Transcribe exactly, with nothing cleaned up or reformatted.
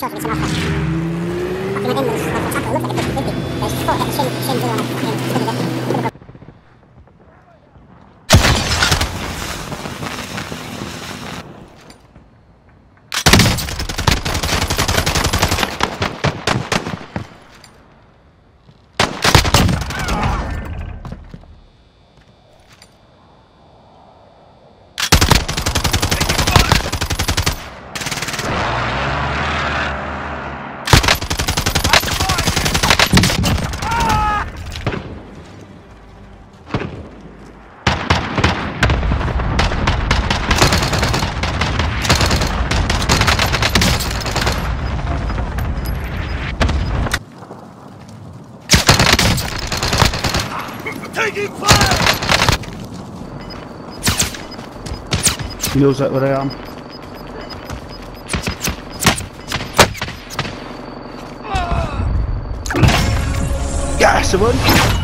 Short against an alpha. Fucking my game was like a tackle, looked like a fifty fifty. There's four at the shin, shin zero on a fucking stupid bit. Taking fire! He knows that where I am. Yes, I won!